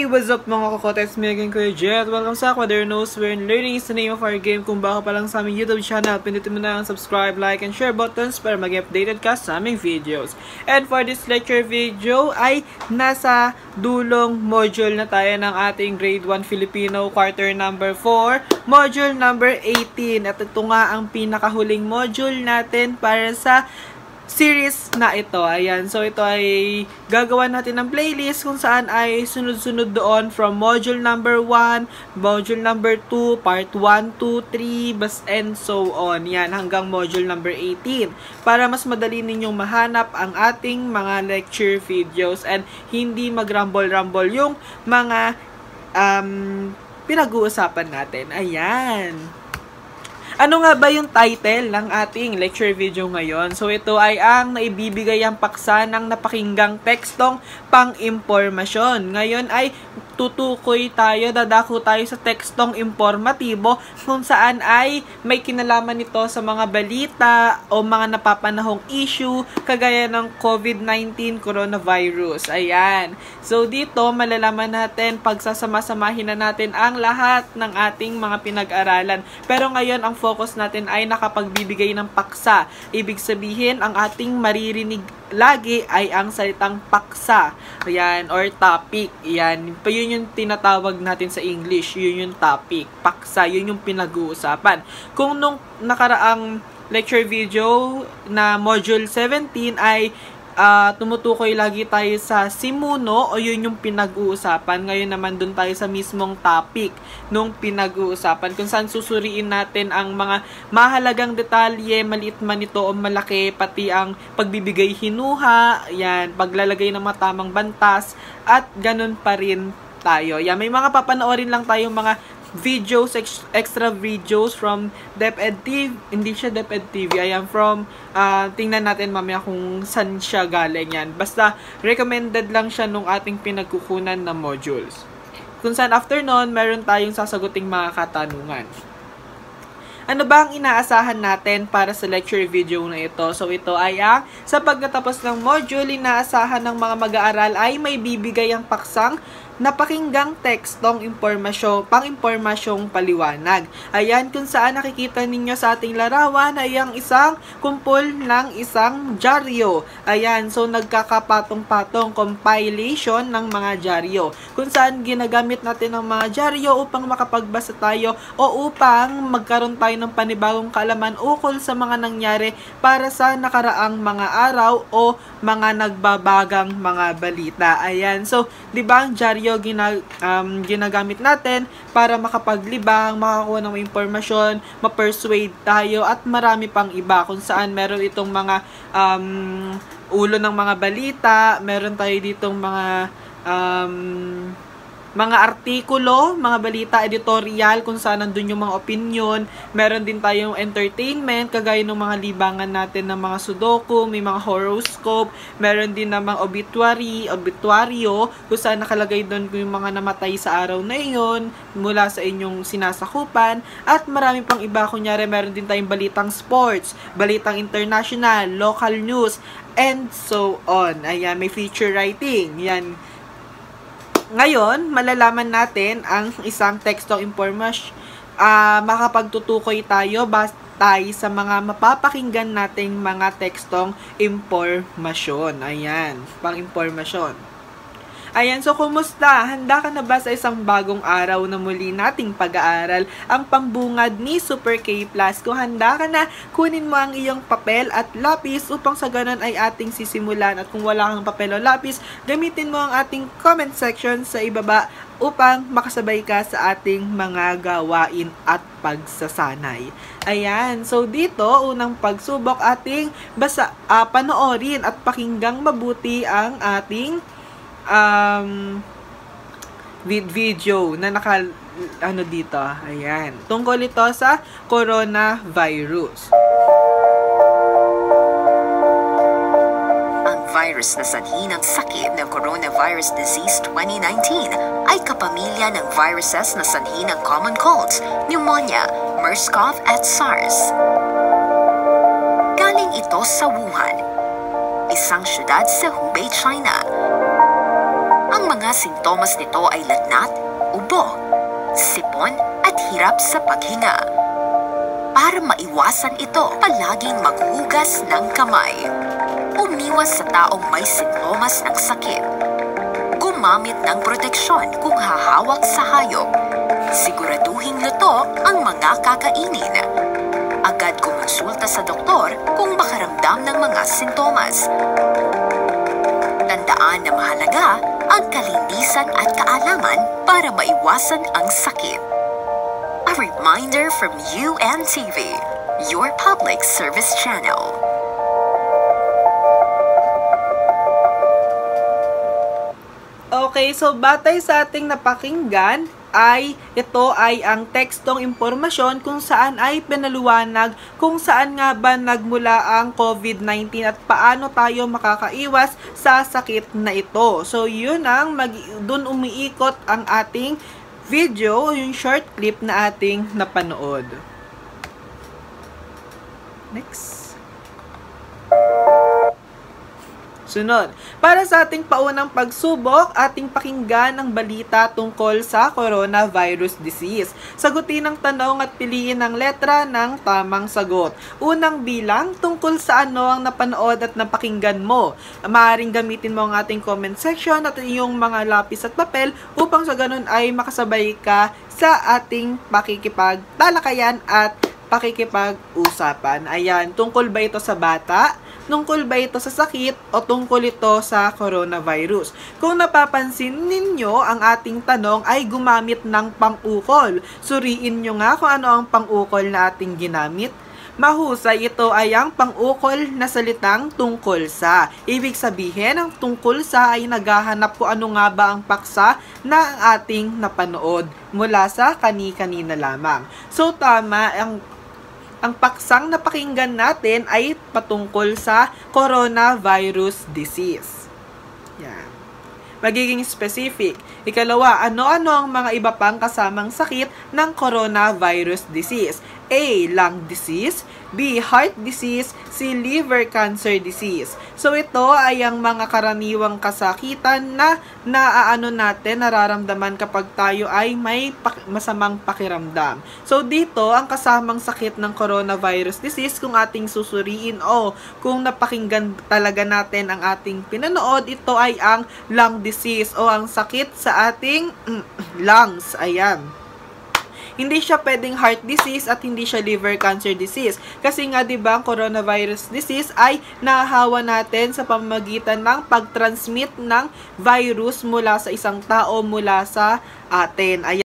what's up mga kokotes? Me again, Kuya Jet. Welcome sa Quadernos, where learning is the name of our game. Kung baka pa lang sa aming YouTube channel, pindutin mo na ang subscribe, like, and share buttons para maging updated ka sa aming videos. And for this lecture video ay nasa dulong module na tayo ng ating grade 1 Filipino quarter number 4, module number 18. At ito nga ang pinakahuling module natin para sa series na ito. Ayan. So, ito ay gagawa natin ng playlist kung saan ay sunod-sunod doon from module number 1, module number 2, part 1, 2, 3, and so on. Yan, hanggang module number 18. Para mas madali ninyong mahanap ang ating mga lecture videos and hindi mag-rumble-rumble yung mga pinag-uusapan natin. Ayan. Ano nga ba yung title ng ating lecture video ngayon? So, ito ay ang naibibigay ang paksa ng napakinggang tekstong pang-impormasyon. Ngayon ay tutukoy tayo, dadako tayo sa tekstong informatibo kung saan ay may kinalaman nito sa mga balita o mga napapanahong issue kagaya ng COVID-19 coronavirus. Ayan. So, dito malalaman natin, pagsasama-samahin na natin ang lahat ng ating mga pinag-aralan. Pero ngayon, ang focus natin ay nakapagbibigay ng paksa. Ibig sabihin, ang ating maririnig lagi ay ang salitang paksa. Ayan, or topic. Ayan, yun yung tinatawag natin sa English. Yun yung topic. Paksa, yun yung pinag-uusapan. Kung nung nakaraang lecture video na module 17 ay tumutukoy lagi tayo sa simuno o yun yung pinag-uusapan. Ngayon naman dun tayo sa mismong topic nung pinag-uusapan kung saan susuriin natin ang mga mahalagang detalye, maliit man ito o malaki, pati ang pagbibigay hinuha, yan, paglalagay ng mga tamang bantas at ganun pa rin tayo. Yan, may mga papanoorin lang tayong mga videos, extra videos from DepEd TV. Hindi siya DepEd TV. Ayan, from, tingnan natin mamaya kung saan siya galing yan. Basta, recommended lang siya nung ating pinagkukunan na modules. Kung saan after nun, meron tayong sasaguting mga katanungan. Ano ba ang inaasahan natin para sa lecture video na ito? So, ito ay sa pagkatapos ng module, inaasahan ng mga mag-aaral ay may bibigay ang paksang napakinggang tekstong pang-impormasyong paliwanag. Ayan, kung saan nakikita ninyo sa ating larawan ay ang isang kumpol ng isang dyaryo. Ayan, so nagkakapatong-patong compilation ng mga dyaryo. Kung saan ginagamit natin ang mga dyaryo upang makapagbasa tayo o upang magkaroon tayo ng panibagong kaalaman ukol sa mga nangyari para sa nakaraang mga araw o mga nagbabagang mga balita. Ayan, so, di ba ang dyaryo ginagamit natin para makapaglibang, makakuha ng impormasyon, ma-persuade tayo at marami pang iba kung saan meron itong mga ulo ng mga balita, meron tayo ditong mga artikulo, mga balita, editorial, kung saan nandun yung mga opinion. Meron din tayong entertainment, kagaya ng mga libangan natin ng mga sudoku, may mga horoscope, meron din namang obituaryo, kung saan nakalagay doon yung mga namatay sa araw na iyon, mula sa inyong sinasakupan, at marami pang iba. Kunyari, meron din tayong balitang sports, balitang international, local news, and so on. Ayan, may feature writing. Yan. Ngayon, malalaman natin ang isang tekstong impormasyon. Makapagtutukoy tayo batay sa mga mapapakinggan nating mga tekstong impormasyon. Ayan, pang-impormasyon. Ayan, so kumusta? Handa ka na ba sa isang bagong araw na muli nating pag-aaral ang pambungad ni Super K+? Kung handa ka na, kunin mo ang iyong papel at lapis upang sa ganun ay ating sisimulan. At kung wala kang papel o lapis, gamitin mo ang ating comment section sa ibaba upang makasabay ka sa ating mga gawain at pagsasanay. Ayan, so dito, unang pagsubok ating panoorin at pakinggang mabuti ang ating video na dito. Ayan. Tungkol ito sa coronavirus. Ang virus na sanhi ng sakit ng coronavirus disease 2019 ay kapamilya ng viruses na sanhi ng common colds, pneumonia, MERS-CoV at SARS. Galing ito sa Wuhan, isang syudad sa Hubei, China. Ang Ang mga sintomas nito ay lagnat, ubo, sipon at hirap sa paghinga. Para maiwasan ito, palaging maghugas ng kamay. Umiwas sa taong may sintomas ng sakit. Gumamit ng proteksyon kung hahawak sa hayop. Siguraduhing luto ang mga kakainin. Agad kumonsulta sa doktor kung makaramdam ng mga sintomas. Tandaan na mahalaga ang kalinisan at kaalaman para maiwasan ang sakit. A reminder from UNTV, your public service channel. Okay, so batay sa ating napakinggan, ito ay ang tekstong impormasyon kung saan ay pinaluwanag kung saan nga ba nagmula ang COVID-19 at paano tayo makakaiwas sa sakit na ito. So, yun ang dun umiikot ang ating video, yung short clip na ating napanood. Next. Sunod, para sa ating paunang pagsubok, ating pakinggan ang balita tungkol sa coronavirus disease. Sagutin ang tanong at piliin ang letra ng tamang sagot. Unang bilang, tungkol sa ano ang napanood at napakinggan mo. Maaaring gamitin mo ang ating comment section at iyong mga lapis at papel upang sa ganun ay makasabay ka sa ating pakikipagtalakayan at pakikipag-usapan. Ayan, tungkol ba ito sa bata? Tungkol ba ito sa sakit o tungkol ito sa coronavirus? Kung napapansin ninyo, ang ating tanong ay gumamit ng pang-ukol. Suriin nyo nga kung ano ang pang-ukol na ating ginamit. Mahusay, ito ay ang pang-ukol na salitang tungkol sa. Ibig sabihin, ang tungkol sa ay naghahanap kung ano nga ba ang paksa na ang ating napanood mula sa kani-kanina lamang. So, tama, ang paksang napakinggan natin ay patungkol sa coronavirus disease. Yan. Magiging specific. Ikalawa, ano-ano ang mga iba pang kasamang sakit ng coronavirus disease? A. Lung disease. B. Heart disease. C. Liver cancer disease. So, ito ay ang mga karaniwang kasakitan na nararamdaman kapag tayo ay may masamang pakiramdam. So, dito, ang kasamang sakit ng coronavirus disease, kung ating susuriin o kung napakinggan talaga natin ang ating pinanood, ito ay ang lung disease o ang sakit sa ating lungs. Ayan. Hindi siya pwedeng heart disease at hindi siya liver cancer disease. Kasi nga, di ba, ang coronavirus disease ay nahahawa natin sa pamamagitan ng pag-transmit ng virus mula sa isang tao mula sa atin. Ayan.